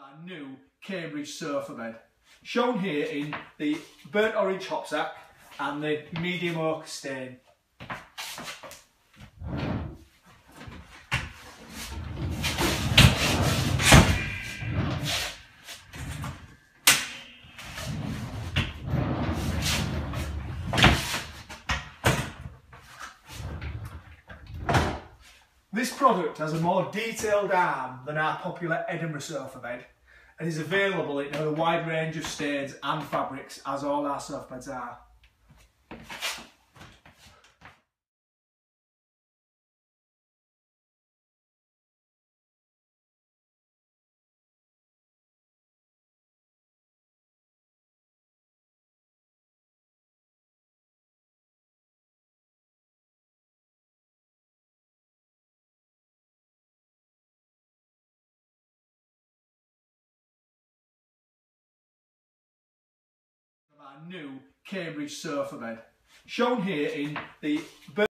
Our new Cambridge Sofabed, shown here in the burnt orange hop sack and the medium oak stain. This product has a more detailed arm than our popular Edinburgh sofa bed and is available in a wide range of stains and fabrics, as all our sofa beds are. Our new Cambridge Sofabed, shown here in the